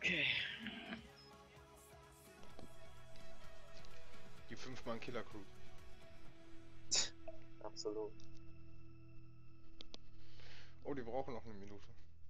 Okay. Die 5-Mann-Killer-Crew. Absolut. Oh, die brauchen noch eine Minute.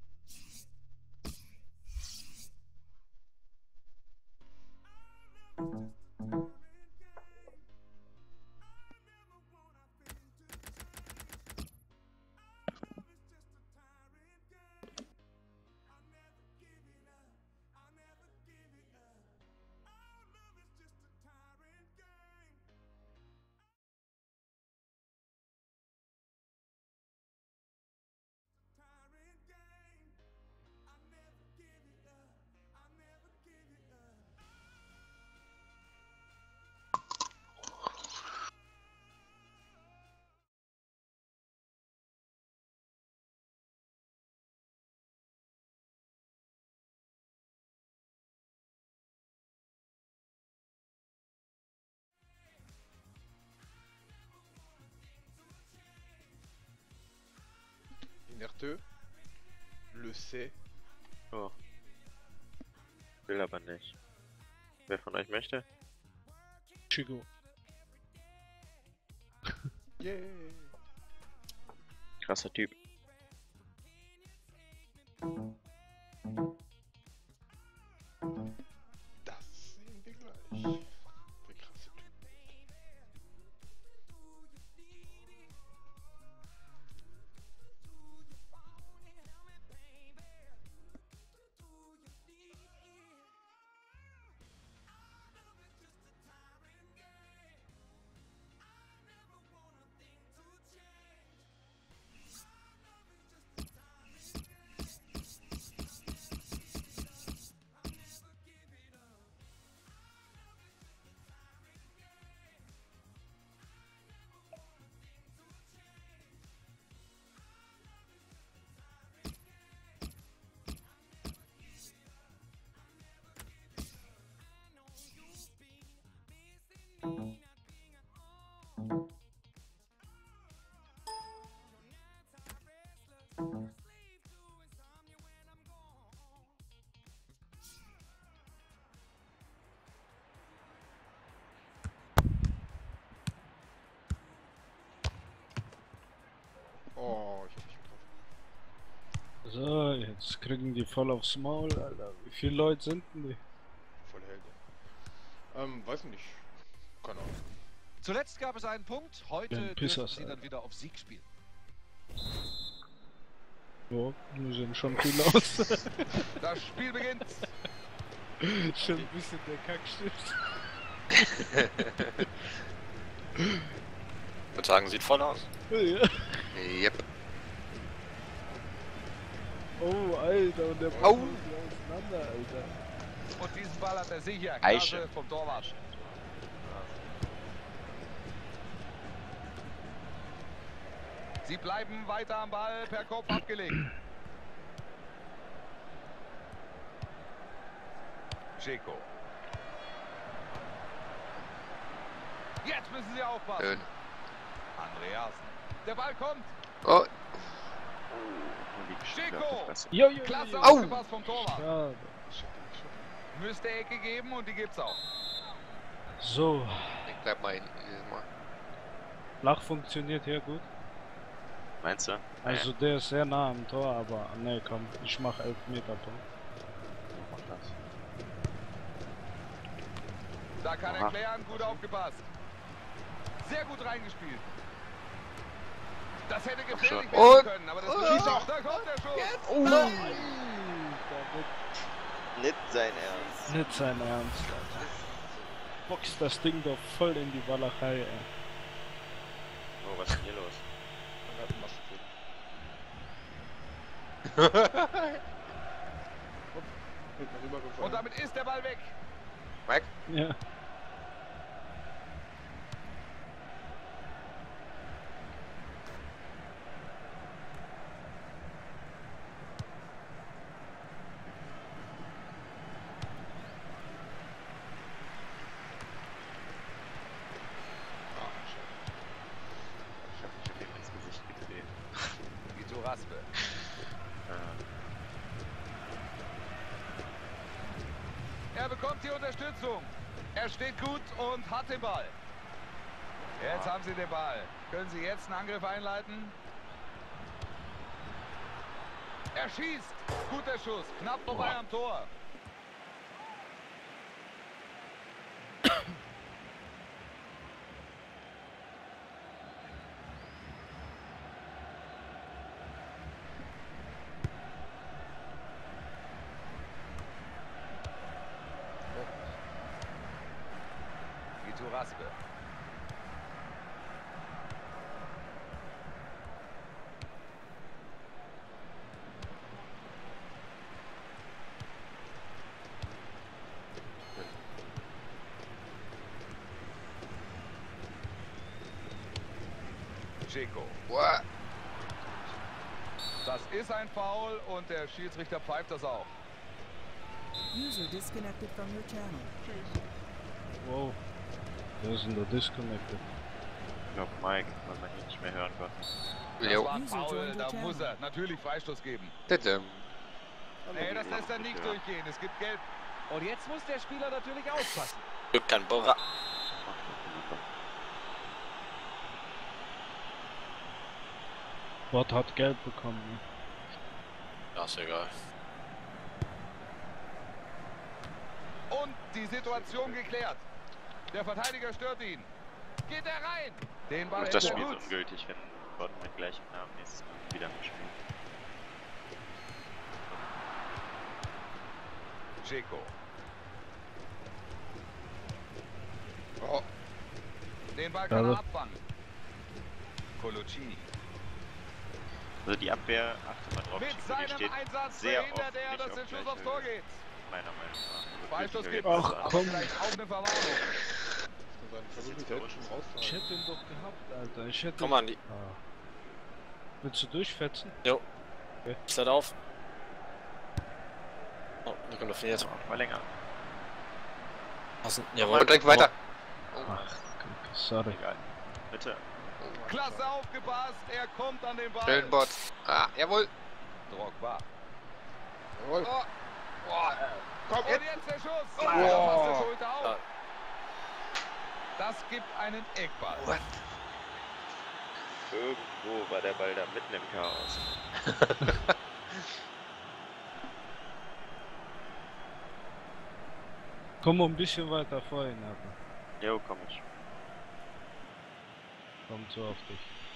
Inerteux, le sait. Oh. Will aber nicht. Wer von euch möchte? Chico. Yeah. Krasser Typ. Das sehen wir gleich. Der krasse Typ. Oh, ich hab mich getroffen. So, jetzt kriegen die voll aufs Maul, Alter. Wie viele Leute sind denn die? Voll Helden. Weiß nicht. Keine Ahnung. Zuletzt gab es einen Punkt, heute Ja, dürfen Pissers, sie dann wieder auf Sieg spielen. Ja, die sehen schon cool aus. Das Spiel beginnt. Schon ein bisschen der Kackstift. Ich würde sagen, sieht voll aus. Ja. Yep. Oh, Alter, und der Au. Ball ist auseinander, Alter. Und diesen Ball hat er sicher. Eiche. Klasse vom Torwart. Sie bleiben weiter am Ball, per Kopf abgelegt. Chico. Jetzt müssen sie aufpassen. Schön. Andreasen. Der Ball kommt. Oh, Chico. Jo, jo, jo, Klasse jo. aufgepasst vom Torwart. Schade. Müsste Ecke geben und die gibt's auch. So, ich bleib mal hinten dieses Mal. Lach funktioniert hier gut. Meinst du? Also der ist sehr nah am Tor, aber ne, komm, ich mach 11 Meter Punkt. Mach das. Da kann er Aha. klären, gut aufgepasst. Sehr gut reingespielt. Das hätte gefährlich schon. werden Und- können, aber das Schieß auch. Da kommt der Schuss. Oh. Nicht sein Ernst. Nicht sein Ernst, Alter. Boxt das Ding doch voll in die Walachei, ey. Oh, was ist denn hier los? Und damit ist der Ball weg. Mike? Ja. Ich hab ihm ins Gesicht gedreht. Vito Raspe. Unterstützung. Er steht gut und hat den Ball. Jetzt haben sie den Ball. Können sie jetzt einen Angriff einleiten? Er schießt. Guter Schuss. Knapp vorbei am Tor. Vito Raspe. Chico. What? Das ist ein Foul und der Schiedsrichter pfeift das auch. User disconnected from your channel. Wow. Wer ist denn da disconnected? Ich glaube Mike, weil man ihn nicht mehr hören wird. Das Jo. war ein Foul, da muss er natürlich Freistoß geben. Tadam. Nee, das lässt er nicht durchgehen. Es gibt Gelb. Und jetzt muss der Spieler natürlich aufpassen. Du kann Bora. Bot hat Gelb bekommen. Ne? Ja, ist egal. Und die Situation geklärt. Der Verteidiger stört ihn. Geht er rein? Den Ball Das hält er Spiel gut. ist ungültig, wenn Bot mit gleichem Namen nächstes Mal wieder mitspielt. Chico. Oh. Den Ball kann Ja, er abfangen. Coloccini. Also die Abwehr, achte mal drauf, Mit die seinem steht Einsatz sehr verhindert oft er, nicht dass auf der Schuss gleicher aufs Tor Höhe. geht. Meiner Meinung nach. Freistoß Höhe gibt ist Ach, das aber komm. vielleicht auch eine Verwarnung. Versuche ich selbst schon Ich rauszuhalten. hätte ihn doch gehabt, Alter. Ich hätte. Komm an, die. Ah. Willst du durchfetzen? Ich lade auf. Oh, da kommt auf jetzt. Mal länger. Außen. Jawohl. Und direkt weiter. Ach, sorry. Egal. Bitte. Klasse aufgepasst. Er kommt an den Ball. Schön Bot. Ah, jawohl. Drogba. Jawohl. Oh. Oh. Komm, Und jetzt der Schuss. Oh. Da passt der Schulter auf. Das gibt einen Eckball. What? Irgendwo war der Ball da mitten im Chaos. Komm mal ein bisschen weiter vorhin, aber Jo, komm ich. kommt so auf dich.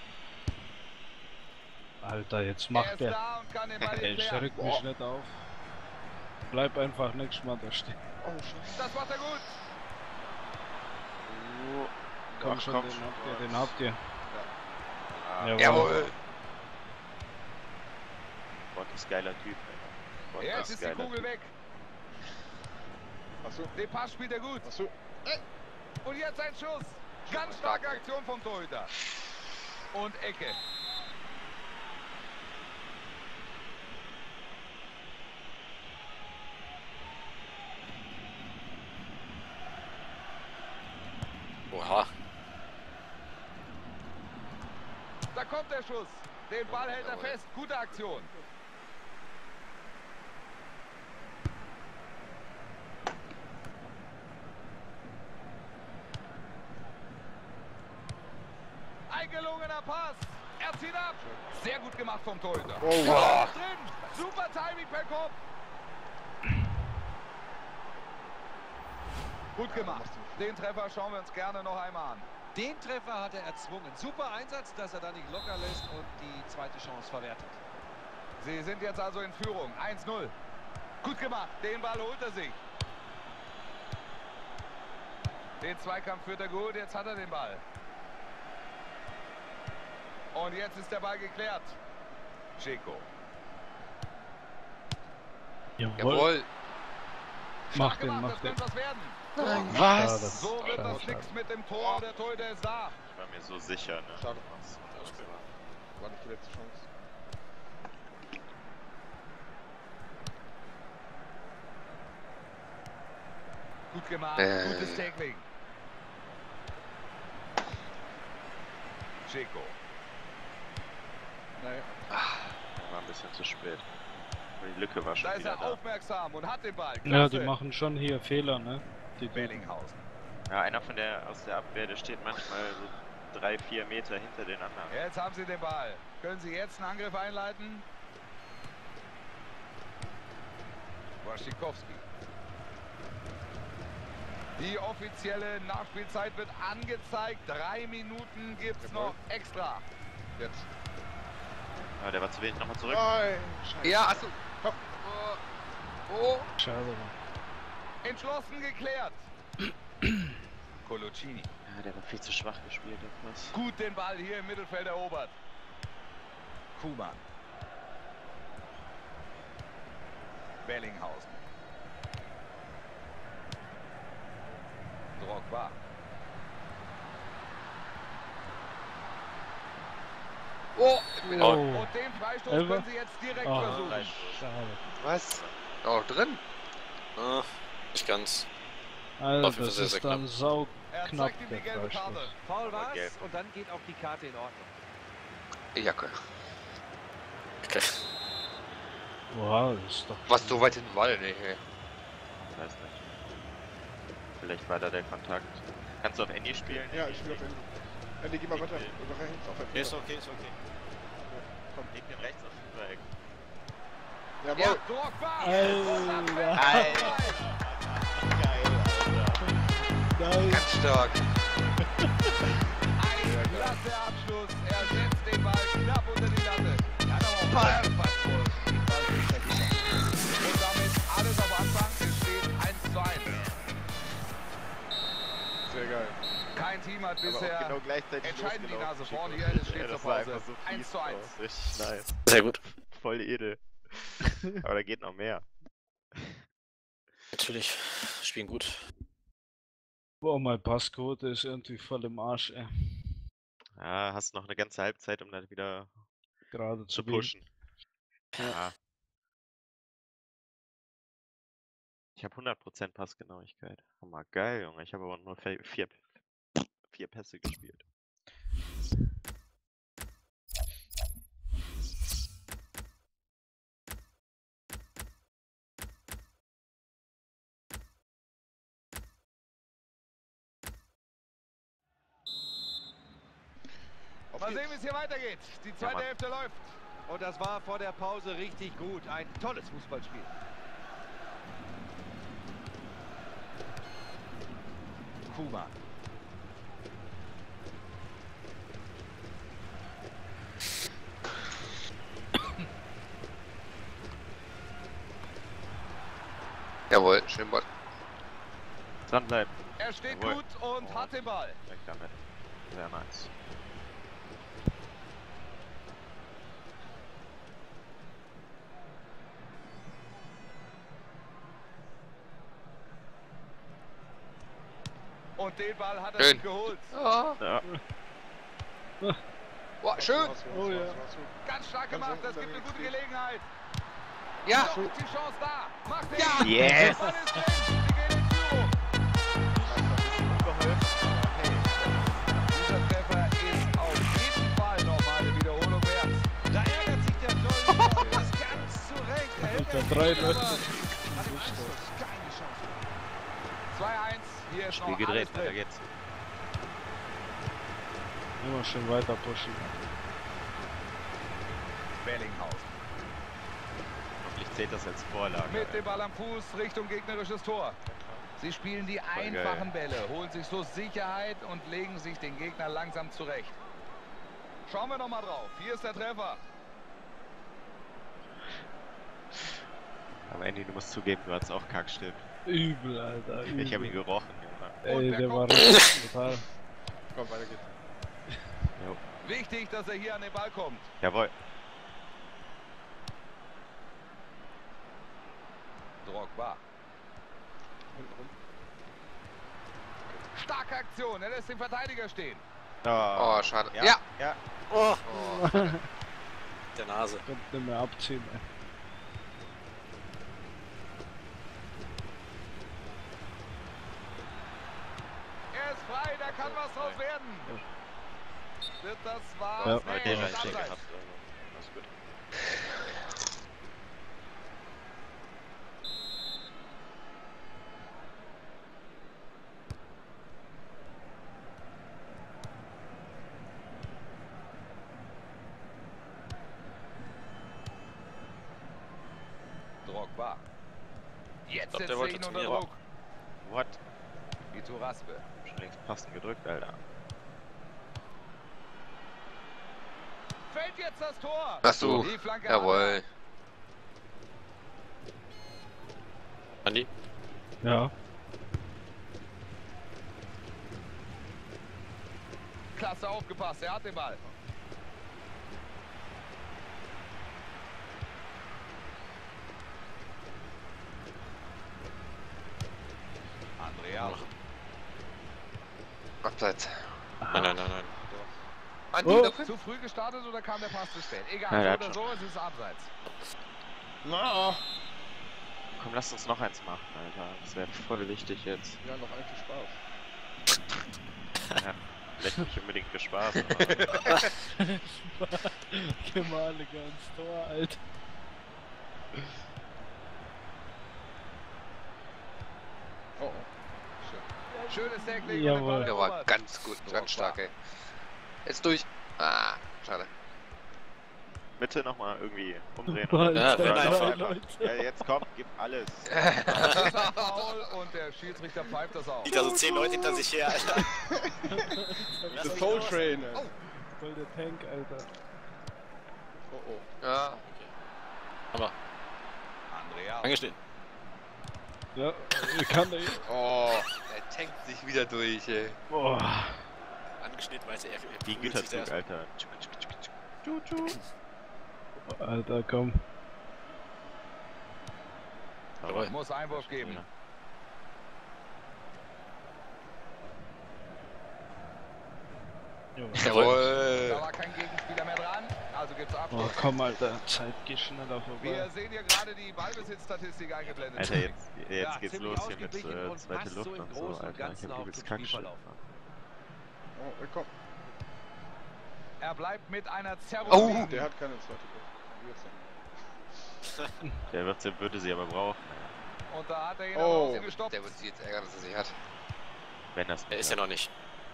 Alter, jetzt Er macht ist der. da und kann den Ball Ich klären. rück mich nicht auf. Bleib einfach nächstes Mal da stehen. Oh, Scheiße. Das macht er gut. Komm Ach, schon, komm den schon. habt ihr, den habt ihr. Ah, Jawohl. Bot ist geiler Typ, ey. Bot Jetzt ist die geiler Kugel Typ. weg. Achso, Den Pass spielt er gut. achso. Und jetzt ein Schuss. Ganz starke Aktion vom Torhüter. Und Ecke. Oha. Da kommt der Schuss. Den Ball hält er fest. Gute Aktion. Ein gelungener Pass. Er zieht ab. Sehr gut gemacht vom Torhüter. Oh, Wow. Drin. Super Timing per Kopf. Gut gemacht. Den Treffer schauen wir uns gerne noch einmal an. Den Treffer hat er erzwungen. Super Einsatz, dass er da nicht locker lässt und die zweite Chance verwertet. Sie sind jetzt also in Führung. 1-0. Gut gemacht. Den Ball holt er sich. Den Zweikampf führt er gut. Jetzt hat er den Ball. Und jetzt ist der Ball geklärt. Chico. Jawohl. Jawohl. Mach Stark den, gemacht, mach das den. könnte was werden. Was? So wird das nichts mit dem Tor. Der Torhüter ist da. Ich war mir so sicher, ne? Schade. Was War nicht die letzte Chance. Gut gemacht. Gutes Tackling. Chico. Naja. war ein bisschen zu spät. Die Lücke war schon Da ist wieder er da. aufmerksam und hat den Ball. Ja, Klasse. die machen schon hier Fehler, ne? Die Bellinghausen. Ja, einer aus der Abwehr, der steht manchmal so 3-4 Meter hinter den anderen. Jetzt haben sie den Ball. Können sie jetzt einen Angriff einleiten? Waschikowski. Die offizielle Nachspielzeit wird angezeigt. 3 Minuten gibt's noch extra. Jetzt. Aber der war zu wenig, nochmal zurück. Nein, scheiße. Ja, achso. Oh. Schade. Entschlossen geklärt. Coloccini. Ja, der war viel zu schwach gespielt, der Pass. Gut den Ball hier im Mittelfeld erobert. Kuman. Bellinghausen. Drogba. Oh. Und den Freistoß Elfer? können sie jetzt direkt Ah, versuchen. schade. Was? Auch drin? Ah, nicht ganz. Also, Auf jeden Fall das sehr, ist sehr dann sau Er knapp, zeigt ihm die der gelbe Karte. Freistoß. Foul war's gelb. und dann geht auch die Karte in Ordnung. Jacke. Okay. Wow, das ist doch... Was so weit hinten war denn nicht, ey. Ich weiß nicht. Vielleicht war da der Kontakt. Kannst du auf Andy spielen? Ja, ich spiele auf Ende. Ende, geh mal weiter. Rechts auf Ende. Ist okay, ist okay. Leg den rechts auf den Dreieck. Jawohl. Drogba. Alter. Geil, Alter. Nein. Ganz stark. Ein klasse Abschluss. Er setzt den Ball knapp unter die Latte. Kann aber auch fast wohl den Ball durchsetzen. Und damit alles auf Anfang. Es steht 1:1. Sehr geil. Kein Team hat Aber bisher auch genau gleichzeitig entscheidend die losgelaufen. Nase vorn. Hier es steht Ja, zur das war Pause. einfach so fies 1:1. aus. Richtig nice. Sehr gut. Voll edel. Aber da geht noch mehr. Natürlich. Spielen gut. Boah, mein Passquote ist irgendwie voll im Arsch, ey. Ja, hast noch eine ganze Halbzeit, um dann wieder Gerade zu zu biegen. pushen. Ja. Ich habe 100% Passgenauigkeit. Hammer geil, Junge. Ich habe aber nur 4 Pässe gespielt. Mal sehen, wie es hier weitergeht. Die zweite Mann. Hälfte läuft. Und das war vor der Pause richtig gut. Ein tolles Fußballspiel. Kuman. Jawohl, schön Ball. Dranbleiben. Er steht Jawohl. gut und hat den Ball. Weg damit. Sehr nice. Und den Ball hat er Schön. sich geholt. Ja. Ja. Boah, schön. Oh ja. Ganz stark gemacht. Das gibt eine gute Gelegenheit. Ja. Doch ist die Chance da. Macht den. Ja. Yes! Der Ball ist drin. Sie gehen in Führung. Dieser Treffer ist auf jeden Fall nochmal eine Wiederholung wert. Da ärgert sich der Torhüter und das ganz zu Recht. Er hält Der den drei Ball, Leute. aber hat im Anschluss keine Chance. 2:1. Hier ist Spiel noch gedreht, alles da drin. geht's. Immer schön weiter pushen. Bellinghausen. Hoffentlich zählt das als Vorlage. Mit dem Ball am Fuß Richtung gegnerisches Tor. Sie spielen die einfachen Bälle, holen sich so Sicherheit und legen sich den Gegner langsam zurecht. Schauen wir noch mal drauf. Hier ist der Treffer. Aber Andy, du musst zugeben, du hattest auch Kackstift. Übel, Alter. Übel. Ich habe ihn gerochen, Junge. Ey, wer der war kommt? richtig total. Komm, weiter geht's. Jo. Wichtig, dass er hier an den Ball kommt. Jawohl. Drogba. Hinten rum. Starke Aktion. Er lässt den Verteidiger stehen. Oh, schade. Ja. Ja. Ja. Oh, Oh, der Nase. Kommt nicht mehr abziehen, ey. Er ist frei, da kann was draus werden. Wird das wahr? Ja. Aber Nee, den ist habe ich hier abseits. gehabt. Also. Alles gut. Drogba. Jetzt glaub, der setzt er wollte ihn unter trainieren. Druck. What? Ito Raspe. Schon längst passend gedrückt, Alter. Fällt jetzt das Tor. Ach so. Die Flanke Jawohl. Andi? Ja. Klasse aufgepasst, er hat den Ball. Andrea. Abseits. Nein. Andi, Oh. noch? Zu früh gestartet oder kam der Pass zu spät? Ja, Egal, der so hat oder so, es ist abseits. Na, Komm, lass uns noch eins machen, Alter. Das wäre voll wichtig jetzt. ja, noch eigentlich Spaß. Ja, vielleicht nicht unbedingt für Spaß, aber Gemalige ans Tor, Alter. Oh, oh. Schön. Schönes Tackling. Jawohl. Der war ganz gut, ganz stark, ey. Jetzt durch. Ah, schade. Mitte nochmal irgendwie umdrehen. Alter, wenn einfach. Leute. Ja, jetzt komm, gib alles. Das ist ein Foul und der Schiedsrichter pfeift das auf. Liegt da so 10 Leute hinter sich her, Alter. The Soul Train, ey. Voll der Tank, Alter. Oh, oh. Ja. Aber Andrea. angeschnitten. Ja, kann der. Oh, er tankt sich wieder durch, ey. Boah. Angeschnitten, weiß er, Wie ein fühlt sich Güterzug, der- Alter. Alter, komm. Aber Muss Einwurf geben. Junge. Da Jawohl. war kein Gegenspieler mehr dran, also gibt's Oh, Abschluss. komm, Alter. Zeit geht schneller Wir vorbei. sehen hier gerade die Ballbesitzstatistik eingeblendet. Alter, jetzt Ja, geht's ziemlich los hier mit ausgeglichen und zweite passt Luft so im und so, Großen und Alter. Ich Ganzen hab auch übelst zum Kackschritt. Spielverlauf. Oh, komm. Er bleibt mit einer Oh, Zerrung. Der hat keine zweite Luft. Der würde sie aber brauchen, Und da hat er ihn Oh, aber gestoppt. Der wird sich jetzt ärgern, dass er sie hat. wenn das Er ist ja noch nicht.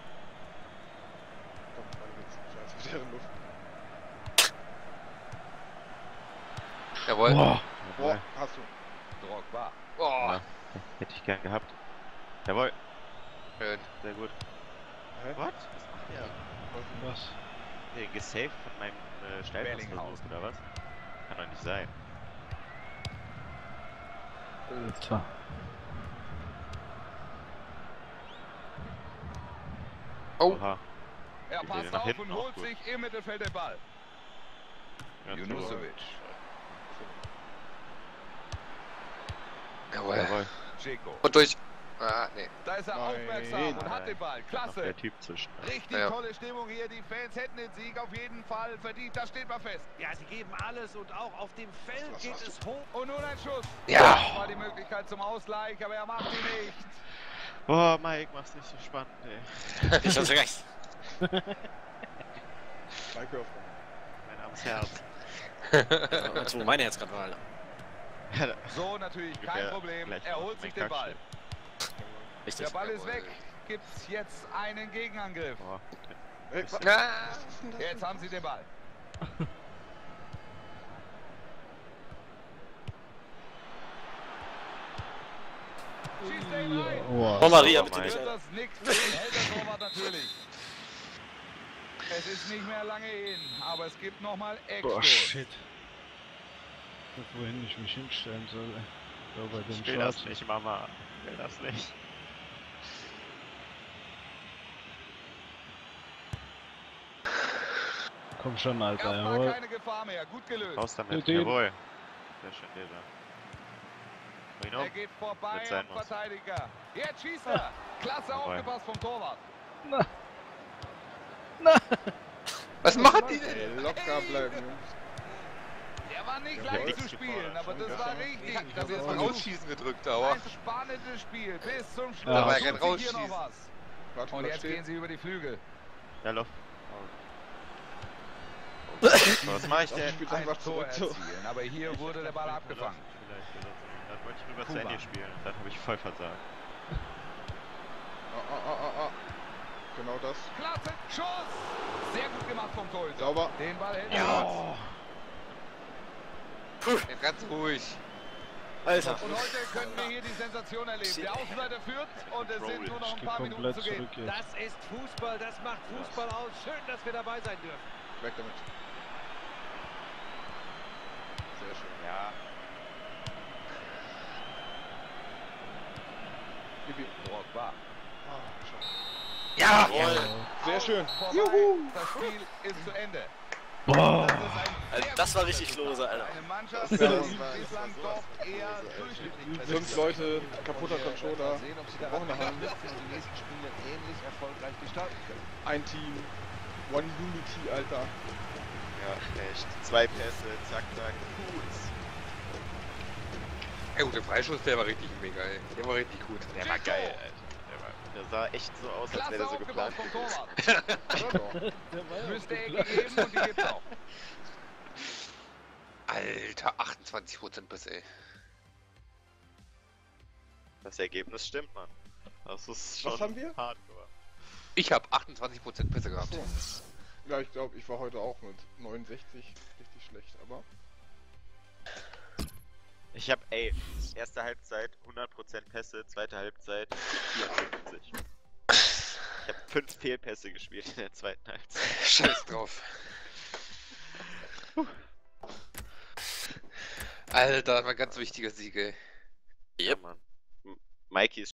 Komm, weiter geht's. Scheiße, mit der Luft. Jawohl. Boah. Boah, hast du. Drogba. Oh, Ja, hätte ich gern gehabt. Jawohl, schön. sehr gut. Hä? What? Was macht der? Was? Gesaved von meinem Steilpassversuch, Bellinghausen. oder was? Kann doch nicht sein. Alter. Oh, Oha. Er Geht passt der nach auf hinten und auch holt gut. sich im Mittelfeld den Ball. Ja, Junusovic. jawohl. Jawohl. Dzeko. Und durch. Ah, nee. Da ist er Nein. aufmerksam und hat den Ball. Noch Klasse. der Typ zwischen. Richtig Ja. tolle Stimmung hier. Die Fans hätten den Sieg auf jeden Fall verdient. Das steht mal fest. Ja, sie geben alles und auch auf dem Feld Was geht hast es hoch. Und nun ein Schuss. Ja. Das war die Möglichkeit zum Ausgleich, aber er macht ihn nicht. Boah, Mike, mach's nicht so spannend, ey. Ich hab's recht. Mike, hör auf. Mein armes Herz. Als wo meine Herz gerade war, Alter. So natürlich kein Ungefähr Problem. gleich Er auf holt mein sich den Ball. Kackschnitt. Richtig. Der Ball ist Jawohl. weg. Gibt's jetzt einen Gegenangriff. Boah. Hey, was? Ah. Jetzt haben sie den Ball. Schießt er ihn rein. Boah. Oh Maria, Sauber, bitte nicht, Wird Alter. das nix für den Elterntorwart natürlich. Es ist nicht mehr lange hin, aber es gibt nochmal Boah, Eckstoß. shit. Und wohin ich mich hinstellen soll, ey. Da bei dem Ich will das Schwarzen. nicht, Mama. Ich will das nicht. Komm schon, Alter, Erstmal jawohl. keine Gefahr mehr. Gut gelöst. Raus damit. Den. Jawohl. Sehr schön, der da. Bring ihn Er um. geht vorbei Wenn's sein am muss. Verteidiger. Jetzt schießt er. Klasse Jawohl. aufgepasst vom Torwart. Was machen die Ey, denn? locker bleiben, Jungs. Der war nicht Ja, leicht nichts zu spielen, gefordert. aber das Schon war besser. richtig. Ja, das ist auch mal nicht. Ausschießen gedrückt, aber. Ein spannendes Spiel bis zum Schluss. Ja, aber er Tut kann sich hier rausschießen. noch was. Warte, Und bleib jetzt stehen. gehen sie über die Flügel. Ja, lauf. Was mach ich Ach, denn? spiel's Ein einfach Tor zurück. So. erzielen, aber hier wurde der Ball abgefangen. Vielleicht. Dann wollte ich rüber zu Kuba. Ende spielen. Dann habe ich voll versagt. Genau das. Klasse, Schuss! Sehr gut gemacht vom Torhüter. Sauber. Den Ball hält er. Ja. Ganz ruhig. Alter. Und heute können wir hier die Sensation erleben. Der Außenseiter führt und es sind nur noch ein Ich geh paar Minuten komplett zu gehen. zurück jetzt. Das ist Fußball, das macht Fußball aus. Schön, dass wir dabei sein dürfen. Weg damit. Sehr schön. Ja. Gib ihm. Drogba. Jawohl. Sehr schön. Vorbei. Das Spiel ist zu Ende. Boah. Das ist ein Alter, sehr das war gutes richtig Spiel. lose, Alter. Eine Mannschaft, Ja, die das bislang doch eher durchschnittlich 5 Leute, kaputter Mal Controller, sehen, ob sie gebrochene daran Hand, anknüpfen und die nächsten Spiele ähnlich erfolgreich gestalten können. ein Team, One Unity, Alter. Ja, echt. 2 Pässe, zack, zack. Gut. Ja gut, der Freischuss, der war richtig mega, ey. Der war richtig gut. Der war geil, Alter. Der sah echt so aus, als Klasse wäre der so aufgebaut geplant vom gewesen. Torwart. Der war ja Müsste auch er geplant. gegeben und die gibt's auch. Alter, 28% bis, ey. Das Ergebnis stimmt, Mann. Das ist schon Was haben wir? hardcore. Ich habe 28% Pässe gehabt. Ja, ich glaube, ich war heute auch mit 69 richtig schlecht, aber... Ich hab, ey, erste Halbzeit 100% Pässe, zweite Halbzeit 54. Ich hab 5 Fehlpässe gespielt in der zweiten Halbzeit. Scheiß drauf. Alter, das war ein ganz wichtiger Sieg, ey. Ja, Mann. Mikey ist